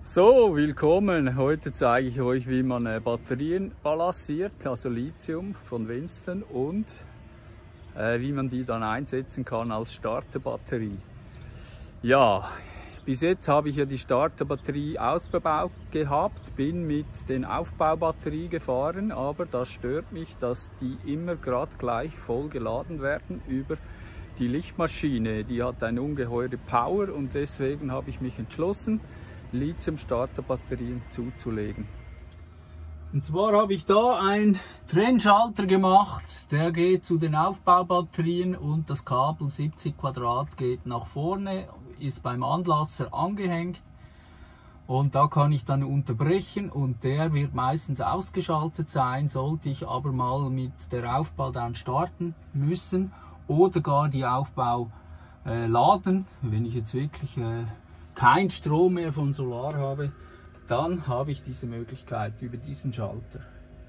So, willkommen! Heute zeige ich euch, wie man Batterien balanciert, also Lithium von Winston, und wie man die dann einsetzen kann als Starterbatterie. Ja, bis jetzt habe ich ja die Starterbatterie ausgebaut gehabt, bin mit den Aufbaubatterie gefahren, aber das stört mich, dass die immer gerade gleich voll geladen werden über die Lichtmaschine. Die hat eine ungeheure Power und deswegen habe ich mich entschlossen, Lithium-Starterbatterien zuzulegen. Und zwar habe ich da einen Trennschalter gemacht, der geht zu den Aufbaubatterien und das Kabel 70 Quadrat geht nach vorne, ist beim Anlasser angehängt und da kann ich dann unterbrechen und der wird meistens ausgeschaltet sein, sollte ich aber mal mit der Aufbau dann starten müssen oder gar die Aufbau laden, wenn ich jetzt wirklich kein Strom mehr von Solar habe, dann habe ich diese Möglichkeit über diesen Schalter.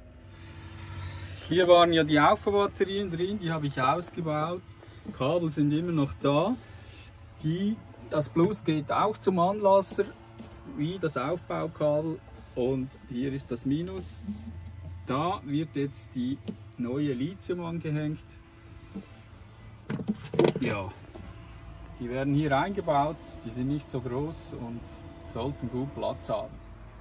Hier waren ja die Aufbaubatterien drin, die habe ich ausgebaut. Kabel sind immer noch da. Das Plus geht auch zum Anlasser, wie das Aufbaukabel. Und hier ist das Minus. Da wird jetzt die neue Lithium angehängt. Ja. Die werden hier eingebaut, die sind nicht so groß und sollten gut Platz haben.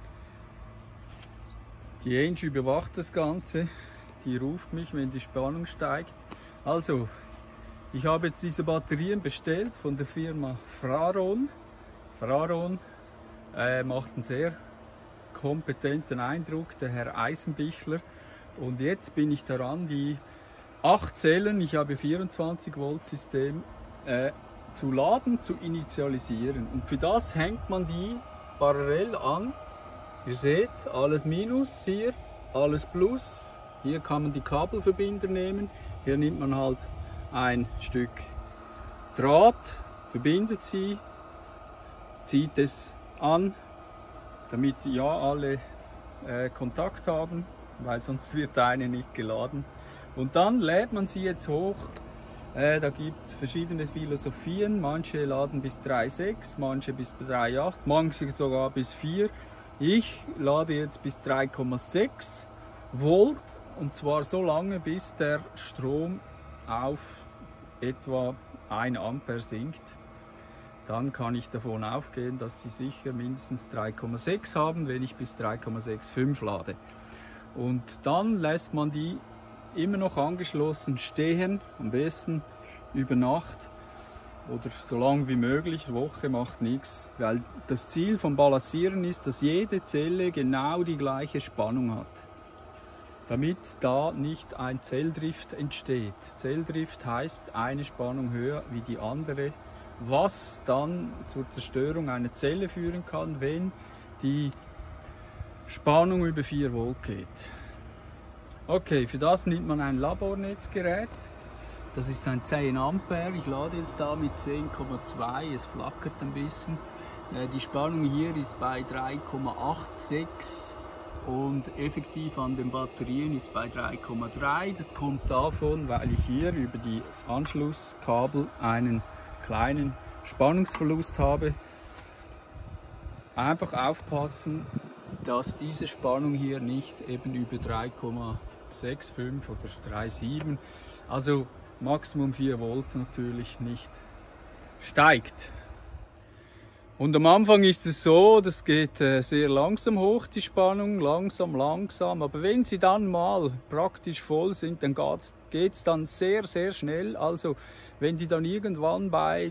Die Ange überwacht das Ganze, die ruft mich, wenn die Spannung steigt. Also, ich habe jetzt diese Batterien bestellt von der Firma Fraron. Fraron macht einen sehr kompetenten Eindruck, der Herr Eisenbichler. Und jetzt bin ich daran, die 8 Zellen, ich habe 24 Volt System, zu laden, zu initialisieren. Und für das hängt man die parallel an. Ihr seht, alles Minus hier, alles Plus. Hier kann man die Kabelverbinder nehmen. Hier nimmt man halt ein Stück Draht, verbindet sie, zieht es an, damit ja alle Kontakt haben, weil sonst wird eine nicht geladen. Und dann lädt man sie jetzt hoch. Da gibt es verschiedene Philosophien, manche laden bis 3,6, manche bis 3,8, manche sogar bis 4. Ich lade jetzt bis 3,6 Volt und zwar so lange, bis der Strom auf etwa 1 Ampere sinkt. Dann kann ich davon ausgehen, dass sie sicher mindestens 3,6 haben, wenn ich bis 3,65 lade. Und dann lässt man die immer noch angeschlossen stehen, am besten über Nacht oder so lange wie möglich, Woche macht nichts, weil das Ziel vom Balancieren ist, dass jede Zelle genau die gleiche Spannung hat, damit da nicht ein Zelldrift entsteht. Zelldrift heißt eine Spannung höher wie die andere, was dann zur Zerstörung einer Zelle führen kann, wenn die Spannung über 4 Volt geht. Okay, für das nimmt man ein Labornetzgerät. Das ist ein 10 Ampere. Ich lade jetzt da mit 10,2. Es flackert ein bisschen. Die Spannung hier ist bei 3,86 und effektiv an den Batterien ist bei 3,3. Das kommt davon, weil ich hier über die Anschlusskabel einen kleinen Spannungsverlust habe. Einfach aufpassen, dass diese Spannung hier nicht eben über 3,65 oder 3,7, also Maximum 4 Volt natürlich nicht steigt. Und am Anfang ist es so, das geht sehr langsam hoch, die Spannung, langsam, aber wenn sie dann mal praktisch voll sind, dann geht es dann sehr, sehr schnell. Also wenn die dann irgendwann bei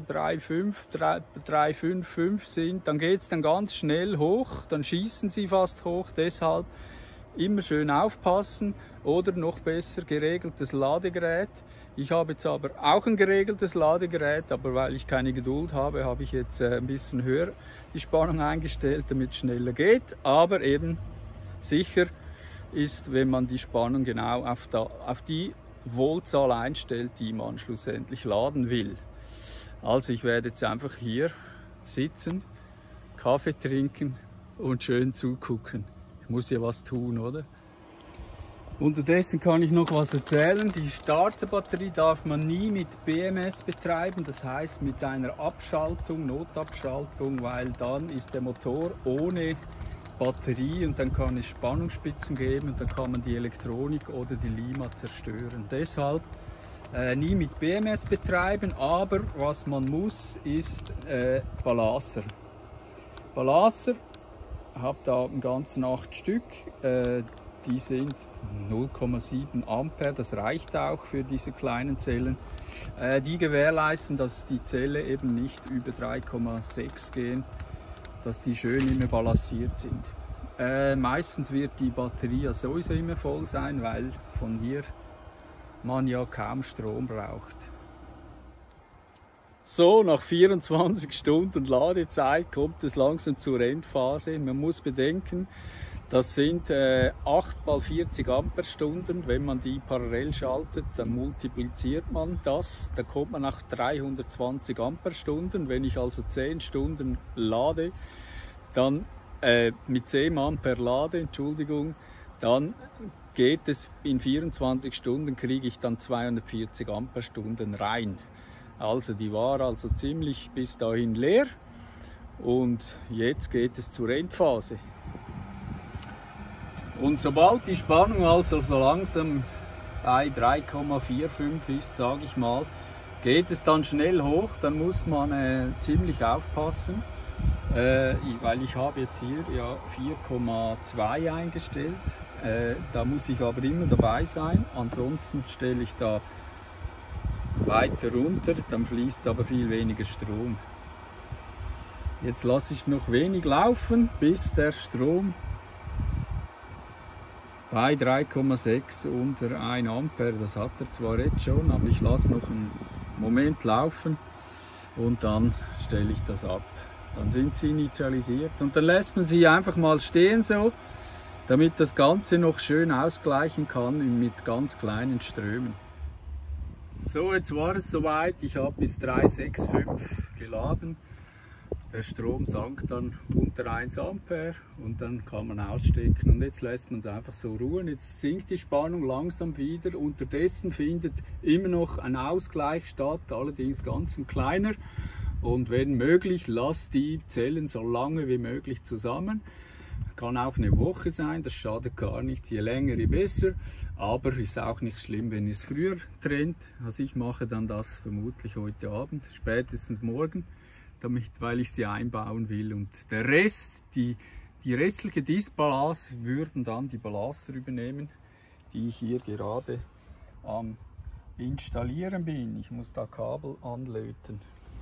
3,5 sind, dann geht es dann ganz schnell hoch, dann schießen sie fast hoch, deshalb immer schön aufpassen oder noch besser geregeltes Ladegerät. Ich habe jetzt aber auch ein geregeltes Ladegerät, aber weil ich keine Geduld habe, habe ich jetzt ein bisschen höher die Spannung eingestellt, damit es schneller geht. Aber eben sicher ist, wenn man die Spannung genau auf die Voltzahl einstellt, die man schlussendlich laden will. Also ich werde jetzt einfach hier sitzen, Kaffee trinken und schön zugucken. Ich muss ja was tun, oder? Unterdessen kann ich noch was erzählen. Die Starterbatterie darf man nie mit BMS betreiben, das heißt mit einer Abschaltung, Notabschaltung, weil dann ist der Motor ohne Batterie und dann kann es Spannungsspitzen geben und dann kann man die Elektronik oder die Lima zerstören. Deshalb nie mit BMS betreiben, aber was man muss, ist Balasser. Balasser, ich habe da einen ganzen 8 Stück. Die sind 0,7 Ampere, das reicht auch für diese kleinen Zellen. Die gewährleisten, dass die Zelle eben nicht über 3,6 gehen, dass die schön immer balanciert sind. Meistens wird die Batterie ja sowieso immer voll sein, weil von hier man ja kaum Strom braucht. So, nach 24 Stunden Ladezeit kommt es langsam zur Endphase. Man muss bedenken, das sind 8 mal 40 Amperestunden. Wenn man die parallel schaltet, dann multipliziert man das. Da kommt man auf 320 Amperestunden. Wenn ich also 10 Stunden lade, dann mit 10 Ampere lade, Entschuldigung, dann geht es in 24 Stunden, kriege ich dann 240 Amperestunden rein. Also die war also ziemlich bis dahin leer und jetzt geht es zur Endphase. Und sobald die Spannung also so langsam bei 3,45 ist, sage ich mal, geht es dann schnell hoch. Dann muss man ziemlich aufpassen, weil ich habe jetzt hier ja 4,2 eingestellt. Da muss ich aber immer dabei sein, ansonsten stelle ich da weiter runter, dann fließt aber viel weniger Strom. Jetzt lasse ich noch wenig laufen, bis der Strom bei 3,6 unter 1 Ampere, das hat er zwar jetzt schon, aber ich lasse noch einen Moment laufen und dann stelle ich das ab. Dann sind sie initialisiert und dann lässt man sie einfach mal stehen so, damit das Ganze noch schön ausgleichen kann mit ganz kleinen Strömen. So, jetzt war es soweit, ich habe bis 3,65 geladen. Der Strom sank dann unter 1 Ampere und dann kann man ausstecken und jetzt lässt man es einfach so ruhen. Jetzt sinkt die Spannung langsam wieder. Unterdessen findet immer noch ein Ausgleich statt, allerdings ganz ein kleiner. Und wenn möglich, lasst die Zellen so lange wie möglich zusammen. Kann auch eine Woche sein, das schadet gar nichts. Je länger, je besser. Aber ist auch nicht schlimm, wenn ihr es früher trennt. Also ich mache dann das vermutlich heute Abend, spätestens morgen, weil ich sie einbauen will. Und der Rest, die restliche Disbalance, würden dann die Ballaster übernehmen, die ich hier gerade am Installieren bin. Ich muss da Kabel anlöten.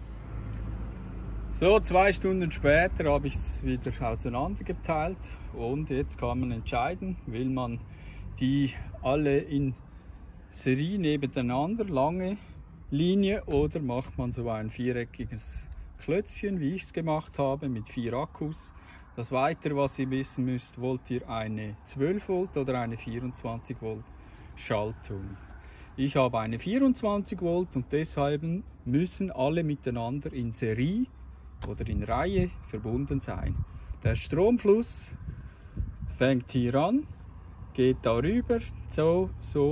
So, 2 Stunden später habe ich es wieder auseinandergeteilt und jetzt kann man entscheiden, will man die alle in Serie nebeneinander, lange Linie, oder macht man so ein viereckiges Klötzchen, wie ich es gemacht habe, mit 4 Akkus. Das Weitere, was ihr wissen müsst, wollt ihr eine 12 Volt oder eine 24 Volt Schaltung. Ich habe eine 24 Volt und deshalb müssen alle miteinander in Serie oder in Reihe verbunden sein. Der Stromfluss fängt hier an, geht darüber, so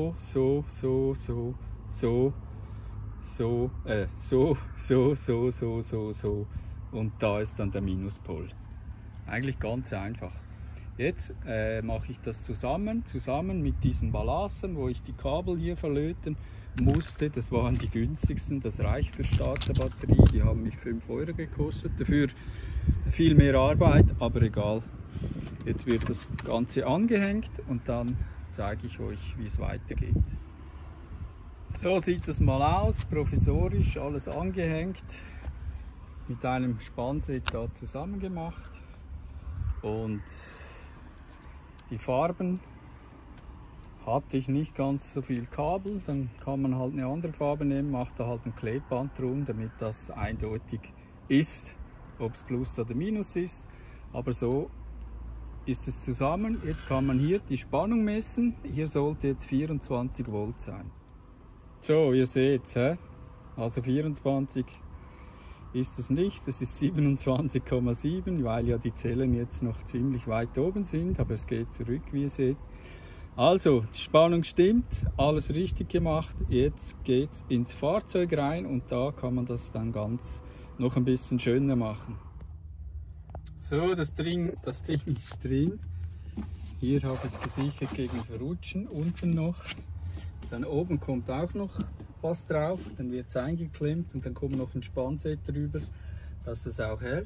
und da ist dann der Minuspol. Eigentlich ganz einfach. Jetzt mache ich das zusammen mit diesen Ballastern, wo ich die Kabel hier verlöten musste. Das waren die günstigsten, das reicht für Starterbatterie, die haben mich 5 Euro gekostet, dafür viel mehr Arbeit, aber egal. Jetzt wird das Ganze angehängt und dann zeige ich euch, wie es weitergeht. So sieht das mal aus, provisorisch alles angehängt, mit einem Spannset da zusammen gemacht. Und die Farben hatte ich nicht ganz so viel Kabel, dann kann man halt eine andere Farbe nehmen, macht da halt ein Klebband drum, damit das eindeutig ist, ob es Plus oder Minus ist. Aber so ist es zusammen. Jetzt kann man hier die Spannung messen. Hier sollte jetzt 24 Volt sein. So, ihr seht, also 24 ist es nicht, es ist 27,7, weil ja die Zellen jetzt noch ziemlich weit oben sind, aber es geht zurück, wie ihr seht. Also, die Spannung stimmt, alles richtig gemacht. Jetzt geht's ins Fahrzeug rein und da kann man das dann ganz noch ein bisschen schöner machen. So, das Ding ist drin. Hier habe ich es gesichert gegen Verrutschen, unten noch. Dann oben kommt auch noch was drauf, dann wird es eingeklemmt und dann kommt noch ein Spannset drüber, dass es auch hält.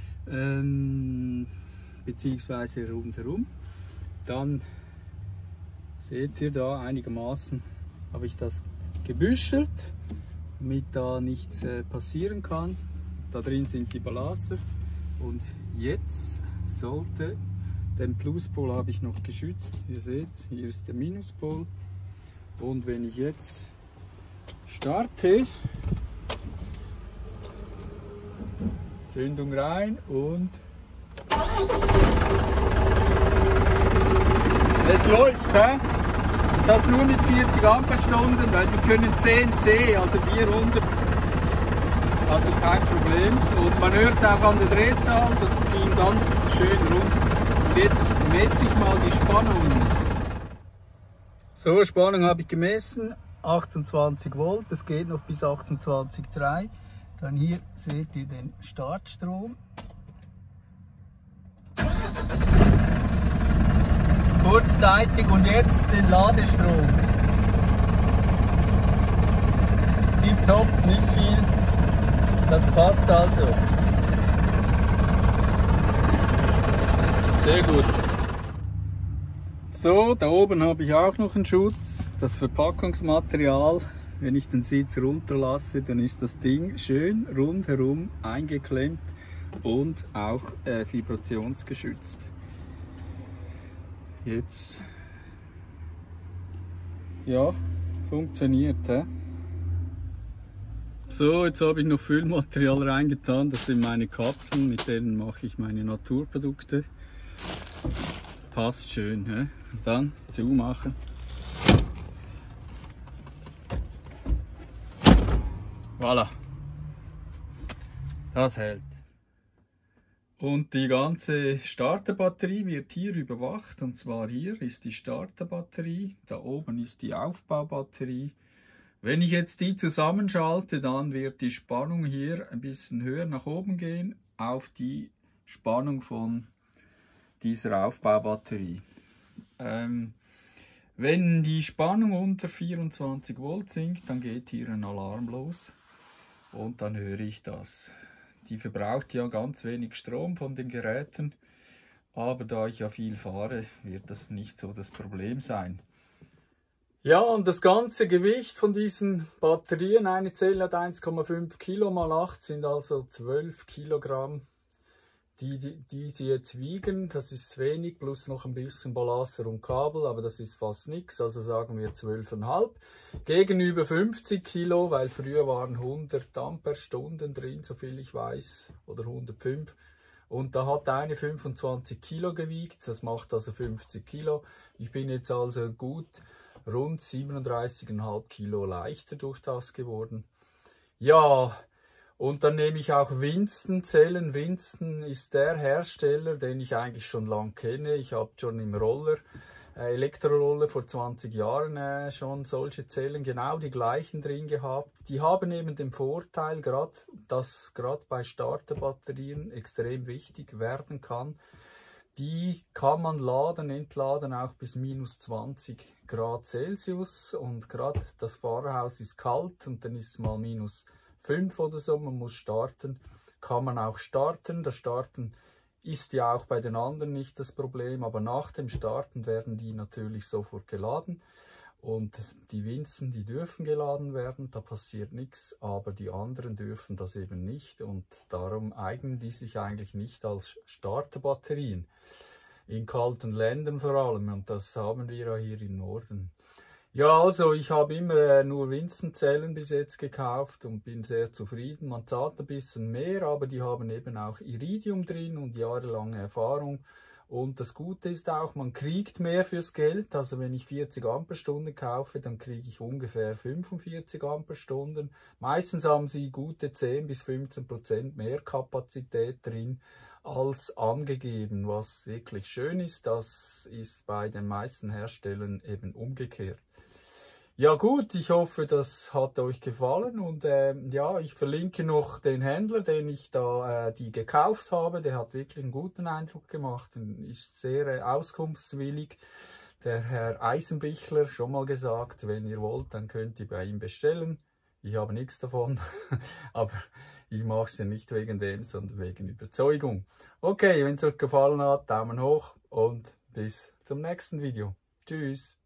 Beziehungsweise rundherum. Dann seht ihr da einigermaßen, habe ich das gebüschelt, damit da nichts passieren kann. Da drin sind die Ballaster und jetzt sollte, den Pluspol habe ich noch geschützt, ihr seht, hier ist der Minuspol und wenn ich jetzt starte, Zündung rein und es läuft, hä? Das nur mit 40 Ampere-Stunden, weil die können 10 C, also 400, also kein Problem. Und man hört es auch an der Drehzahl, das ging ganz schön rund. Und jetzt messe ich mal die Spannung. So, Spannung habe ich gemessen, 28 Volt, das geht noch bis 28,3. Dann hier seht ihr den Startstrom. Kurzzeitig und jetzt den Ladestrom. Tipptopp, nicht viel. Das passt also. Sehr gut. So, da oben habe ich auch noch einen Schutz. Das Verpackungsmaterial. Wenn ich den Sitz runterlasse, dann ist das Ding schön rundherum eingeklemmt und auch vibrationsgeschützt. Jetzt, ja, funktioniert. He? So, jetzt habe ich noch Füllmaterial reingetan. Das sind meine Kapseln, mit denen mache ich meine Naturprodukte. Passt schön. He? Dann zumachen. Voilà. Das hält. Und die ganze Starterbatterie wird hier überwacht, und zwar hier ist die Starterbatterie, da oben ist die Aufbaubatterie. Wenn ich jetzt die zusammenschalte, dann wird die Spannung hier ein bisschen höher nach oben gehen auf die Spannung von dieser Aufbaubatterie. Wenn die Spannung unter 24 Volt sinkt, dann geht hier ein Alarm los und dann höre ich das. Die verbraucht ja ganz wenig Strom von den Geräten, aber da ich ja viel fahre, wird das nicht so das Problem sein. Ja, und das ganze Gewicht von diesen Batterien, eine Zelle hat 1,5 Kilo mal 8, sind also 12 Kilogramm, die sie jetzt wiegen. Das ist wenig, plus noch ein bisschen Ballaster und Kabel, aber das ist fast nichts, also sagen wir 12,5. Gegenüber 50 Kilo, weil früher waren 100 Ampere-Stunden drin, soviel ich weiß, oder 105. Und da hat eine 25 Kilo gewiegt, das macht also 50 Kilo. Ich bin jetzt also gut rund 37,5 Kilo leichter durch das geworden. Ja, und dann nehme ich auch Winston-Zellen. Winston ist der Hersteller, den ich eigentlich schon lange kenne. Ich habe schon im Roller, Elektroroller vor 20 Jahren schon solche Zellen, genau die gleichen drin gehabt. Die haben eben den Vorteil, dass gerade bei Starterbatterien extrem wichtig werden kann. Die kann man laden, entladen auch bis minus 20 Grad Celsius und gerade das Fahrerhaus ist kalt und dann ist es mal minus 5 oder so, man muss starten, kann man auch starten. Das Starten ist ja auch bei den anderen nicht das Problem, aber nach dem Starten werden die natürlich sofort geladen. Und die Winston, die dürfen geladen werden, da passiert nichts, aber die anderen dürfen das eben nicht und darum eignen die sich eigentlich nicht als Starterbatterien. In kalten Ländern vor allem, und das haben wir ja hier im Norden. Ja, also ich habe immer nur Winston-Zellen bis jetzt gekauft und bin sehr zufrieden. Man zahlt ein bisschen mehr, aber die haben eben auch Iridium drin und jahrelange Erfahrung. Und das Gute ist auch, man kriegt mehr fürs Geld. Also wenn ich 40 Ampere-Stunden kaufe, dann kriege ich ungefähr 45 Ampere-Stunden. Meistens haben sie gute 10 bis 15% mehr Kapazität drin. als angegeben, was wirklich schön ist. Das ist bei den meisten Herstellern eben umgekehrt. Ja gut, ich hoffe, das hat euch gefallen und ja, ich verlinke noch den Händler, den ich da die gekauft habe. Der hat wirklich einen guten Eindruck gemacht und ist sehr auskunftswillig. Der Herr Eisenbichler, schon mal gesagt, wenn ihr wollt, dann könnt ihr bei ihm bestellen. Ich habe nichts davon, aber ich mache es ja nicht wegen dem, sondern wegen Überzeugung. Okay, wenn es euch gefallen hat, Daumen hoch und bis zum nächsten Video. Tschüss.